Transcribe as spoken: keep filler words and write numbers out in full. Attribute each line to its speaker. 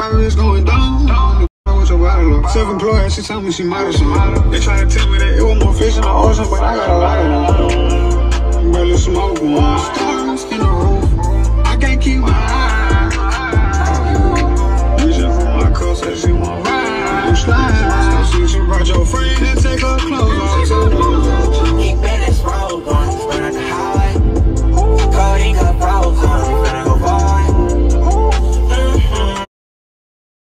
Speaker 1: It's going down. Self-employed, she told me she models. They try to tell me that it was more fish in the ocean, but I got a lot of them. Barely smoke one. Stars in the roof. I can't keep my eyes. Reaching for my coast.